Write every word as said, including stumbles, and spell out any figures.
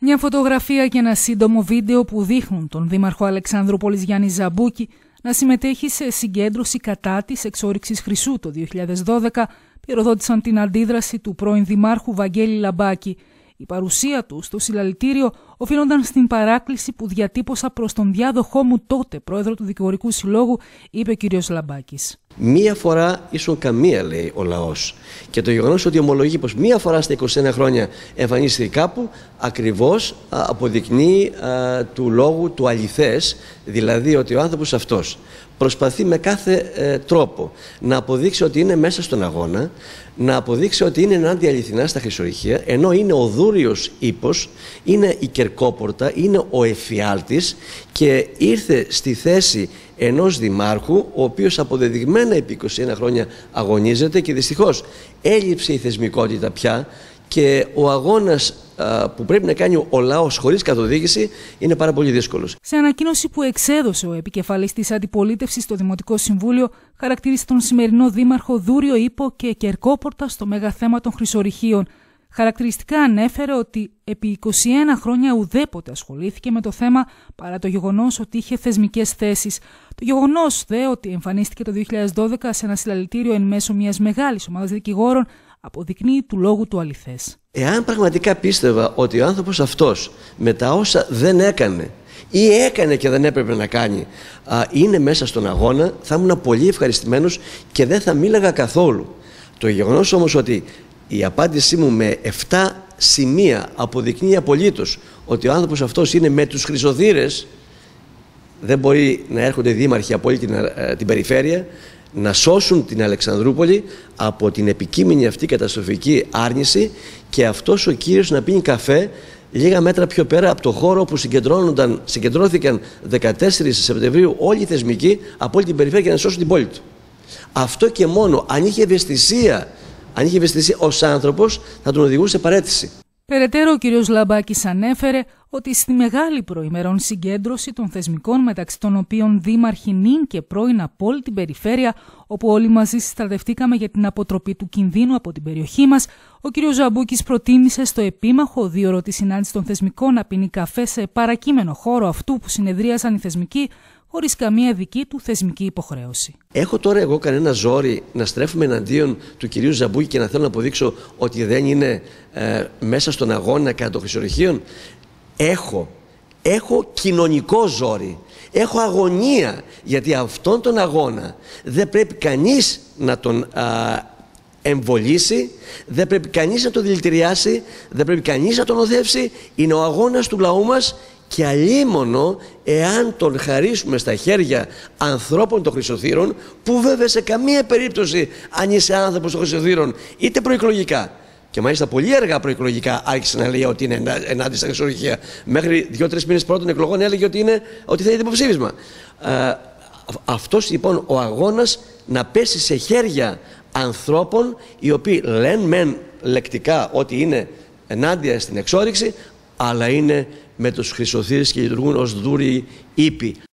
Μια φωτογραφία και ένα σύντομο βίντεο που δείχνουν τον δήμαρχο Αλεξανδρούπολης Γιάννη Ζαμπούκη να συμμετέχει σε συγκέντρωση κατά της εξόρυξης χρυσού το δύο χιλιάδες δώδεκα πυροδότησαν την αντίδραση του πρώην δημάρχου Βαγγέλη Λαμπάκη. Η παρουσία του στο συλλαλητήριο οφείλονταν στην παράκληση που διατύπωσα προς τον διάδοχό μου τότε πρόεδρο του Δικηγορικού Συλλόγου, είπε ο κ. Λαμπάκης. Μία φορά ίσον καμία, λέει ο λαός. Και το γεγονός ότι ομολογεί πως μία φορά στα είκοσι ένα χρόνια εμφανίστηκε κάπου, ακριβώς α, αποδεικνύει α, του λόγου του αληθές, δηλαδή ότι ο άνθρωπος αυτός προσπαθεί με κάθε ε, τρόπο να αποδείξει ότι είναι μέσα στον αγώνα, να αποδείξει ότι είναι ενάντια αληθινά στα χρυσορυχεία, ενώ είναι ο δούριος ύπος, είναι η κερκόπορτα, είναι ο εφιάλτης και ήρθε στη θέση ενός δημάρχου, ο οποίος αποδεδειγμένα επί είκοσι ένα χρόνια αγωνίζεται και δυστυχώς έλειψε η θεσμικότητα πια και ο αγώνας α, που πρέπει να κάνει ο λαός χωρίς καθοδήγηση είναι πάρα πολύ δύσκολος. Σε ανακοίνωση που εξέδωσε ο επικεφαλής της αντιπολίτευσης στο Δημοτικό Συμβούλιο, χαρακτήρισε τον σημερινό δήμαρχο δούριο ύπο και κερκόπορτα στο μέγα θέμα των χρυσορυχείων. Χαρακτηριστικά ανέφερε ότι επί είκοσι ένα χρόνια ουδέποτε ασχολήθηκε με το θέμα παρά το γεγονός ότι είχε θεσμικές θέσεις. Το γεγονός δε ότι εμφανίστηκε το δύο χιλιάδες δώδεκα σε ένα συλλαλητήριο εν μέσω μιας μεγάλης ομάδας δικηγόρων αποδεικνύει του λόγου του αληθές. Εάν πραγματικά πίστευα ότι ο άνθρωπος αυτός με τα όσα δεν έκανε ή έκανε και δεν έπρεπε να κάνει α, είναι μέσα στον αγώνα, θα ήμουν πολύ ευχαριστημένος και δεν θα μίλαγα καθόλου. Το γεγονός όμως ότι η απάντησή μου με επτά σημεία αποδεικνύει απολύτως ότι ο άνθρωπος αυτός είναι με τους χρυσοδύρες, δεν μπορεί να έρχονται δήμαρχοι από όλη την, την περιφέρεια να σώσουν την Αλεξανδρούπολη από την επικείμενη αυτή καταστροφική άρνηση και αυτός ο κύριος να πίνει καφέ λίγα μέτρα πιο πέρα από το χώρο που συγκεντρώθηκαν δεκατέσσερις Σεπτεμβρίου όλοι οι θεσμικοί από όλη την περιφέρεια για να σώσουν την πόλη του. Αυτό και μόνο, αν είχε ευαισθησία, αν είχε ευαισθησία ως άνθρωπος, θα τον οδηγούσε παραίτηση. Περαιτέρω, ο κ. Λαμπάκης ανέφερε ότι στη μεγάλη προημερών συγκέντρωση των θεσμικών, μεταξύ των οποίων δήμαρχοι νυν και πρώην από όλη την περιφέρεια, όπου όλοι μαζί συστρατευτήκαμε για την αποτροπή του κινδύνου από την περιοχή μας, ο κ. Ζαμπούκης προτίμησε στο επίμαχο δίωρο τη συνάντηση των θεσμικών να πίνει καφέ σε παρακείμενο χώρο αυτού που συνεδρίασαν οι θεσμικοί, χωρίς καμία δική του θεσμική υποχρέωση. Έχω τώρα εγώ κανένα ζόρι να στρέφουμε εναντίον του κυρίου Ζαμπούκη και να θέλω να αποδείξω ότι δεν είναι ε, μέσα στον αγώνα κατά των χρυσορυχείων? Έχω. Έχω κοινωνικό ζόρι. Έχω αγωνία. Γιατί αυτόν τον αγώνα δεν πρέπει κανείς να τον α, εμβολήσει, δεν πρέπει κανείς να τον δηλητηριάσει, δεν πρέπει κανείς να τον οδεύσει. Είναι ο αγώνας του λαού μας. Και αλίμονο εάν τον χαρίσουμε στα χέρια ανθρώπων των χρυσοθύρων, που βέβαια σε καμία περίπτωση, αν είσαι άνθρωπος των χρυσοθύρων, είτε προεκλογικά, και μάλιστα πολύ αργά προεκλογικά άρχισε να λέει ότι είναι ενάντια στα χρυσορυχεία. Μέχρι δύο-τρεις μήνες πρώτων εκλογών έλεγε ότι, είναι, ότι θα είναι υποψήφισμα. Ε, αυτός λοιπόν ο αγώνας να πέσει σε χέρια ανθρώπων οι οποίοι λένε μεν λεκτικά ότι είναι ενάντια στην εξόρυξη, αλλά είναι με τους χρυσοθύρες και λειτουργούν ως δούριοι ύποι.